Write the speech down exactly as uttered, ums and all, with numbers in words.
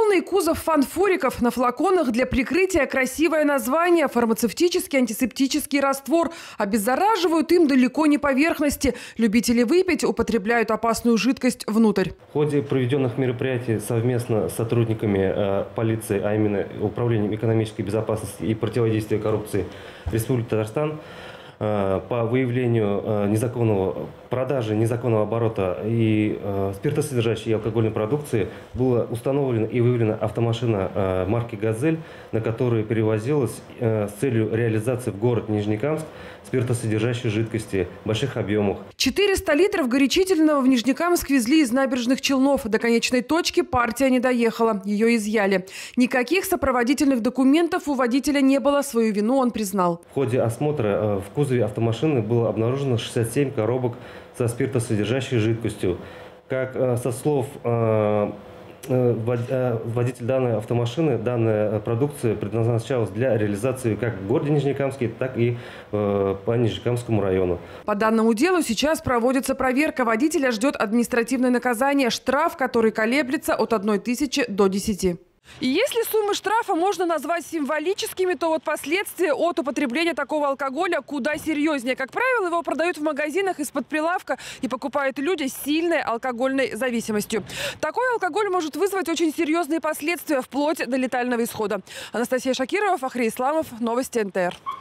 Полный кузов фанфуриков. На флаконах для прикрытия красивое название. Фармацевтический антисептический раствор. Обеззараживают им далеко не поверхности. Любители выпить употребляют опасную жидкость внутрь. В ходе проведенных мероприятий совместно с сотрудниками э, полиции, а именно Управлением экономической безопасности и противодействия коррупции Республики Татарстан, э, по выявлению э, незаконного продажи, незаконного оборота и э, спиртосодержащей и алкогольной продукции была установлена и выявлена автомашина э, марки «Газель», на которой перевозилась э, с целью реализации в город Нижнекамск спиртосодержащей жидкости в больших объемах. четыреста литров горячительного в Нижнекамск везли из Набережных Челнов. До конечной точки партия не доехала. Ее изъяли. Никаких сопроводительных документов у водителя не было. Свою вину он признал. В ходе осмотра в кузове автомашины было обнаружено шестьдесят семь коробок со спиртосодержащей жидкостью. Как со слов водителя данной автомашины, данная продукция предназначалась для реализации как в городе Нижнекамске, так и по Нижнекамскому району. По данному делу сейчас проводится проверка. Водителя ждет административное наказание. Штраф, который колеблется от одной тысячи до десяти. И если суммы штрафа можно назвать символическими, то вот последствия от употребления такого алкоголя куда серьезнее. Как правило, его продают в магазинах из-под прилавка и покупают люди с сильной алкогольной зависимостью. Такой алкоголь может вызвать очень серьезные последствия, вплоть до летального исхода. Анастасия Шакирова, Фахри Исламов, Новости эн тэ эр.